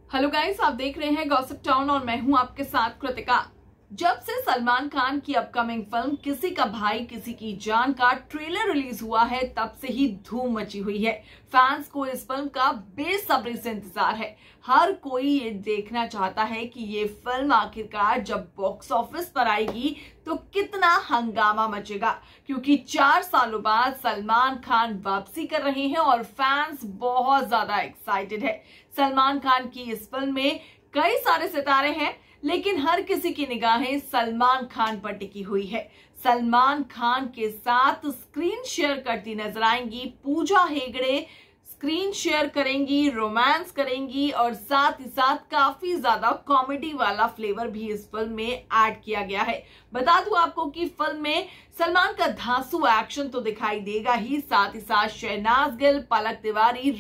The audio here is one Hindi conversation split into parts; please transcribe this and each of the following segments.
हेलो गाइस, आप देख रहे हैं गॉसिप टाउन और मैं हूं आपके साथ कृतिका। जब से सलमान खान की अपकमिंग फिल्म किसी का भाई किसी की जान का ट्रेलर रिलीज हुआ है, तब से ही धूम मची हुई है। फैंस को इस फिल्म का बेसब्री से इंतजार है। हर कोई ये देखना चाहता है कि ये फिल्म आखिरकार जब बॉक्स ऑफिस पर आएगी तो कितना हंगामा मचेगा, क्योंकि 4 सालों बाद सलमान खान वापसी कर रहे हैं और फैंस बहुत ज्यादा एक्साइटेड है। सलमान खान की इस फिल्म में कई सारे सितारे हैं, लेकिन हर किसी की निगाहें सलमान खान पर टिकी हुई है। सलमान खान के साथ स्क्रीन शेयर करती नजर आएंगी पूजा हेगड़े। स्क्रीन शेयर करेंगी, रोमांस करेंगी और साथ ही साथ काफी ज्यादा कॉमेडी वाला फ्लेवर भी इस फिल्म में ऐड किया गया है। बता दूं आपको कि फिल्म में सलमान का धांसू एक्शन तो दिखाई देगा ही, साथ ही साथ शहनाज गिल, पलक तिवारी,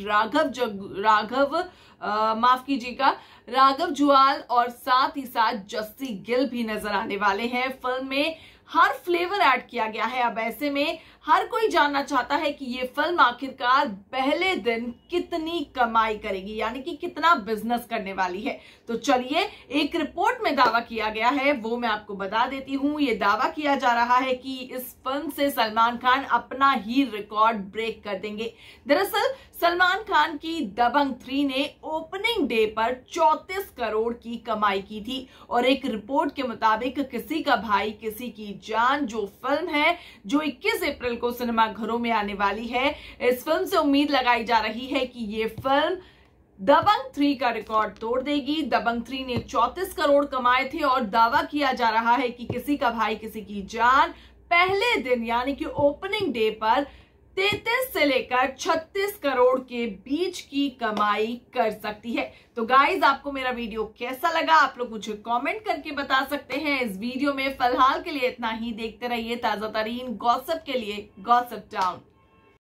राघव जुआल और साथ ही साथ जस्सी गिल भी नजर आने वाले हैं। फिल्म में हर फ्लेवर ऐड किया गया है। अब ऐसे में हर कोई जानना चाहता है कि ये फिल्म आखिरकार पहले दिन कितनी कमाई करेगी, यानी कि कितना बिजनेस करने वाली है। तो चलिए, एक रिपोर्ट में दावा किया गया है, वो मैं आपको बता देती हूँ। ये दावा किया जा रहा है कि इस फिल्म से सलमान खान अपना ही रिकॉर्ड ब्रेक कर देंगे। दरअसल सलमान खान की दबंग 3 ने ओपनिंग डे पर 34 करोड़ की कमाई की थी और एक रिपोर्ट के मुताबिक किसी का भाई किसी की जान जो फिल्म है, जो 21 अप्रैल को सिनेमाघरों में आने वाली है, इस फिल्म से उम्मीद लगाई जा रही है कि ये फिल्म दबंग 3 का रिकॉर्ड तोड़ देगी। दबंग 3 ने 34 करोड़ कमाए थे और दावा किया जा रहा है कि किसी का भाई किसी की जान पहले दिन यानी कि ओपनिंग डे पर 33 से लेकर 36 करोड़ के बीच की कमाई कर सकती है। तो गाइज, आपको मेरा वीडियो कैसा लगा आप लोग मुझे कमेंट करके बता सकते हैं। इस वीडियो में फिलहाल के लिए इतना ही। देखते रहिए ताजा तरीन गॉसिप के लिए गॉसिप टाउन।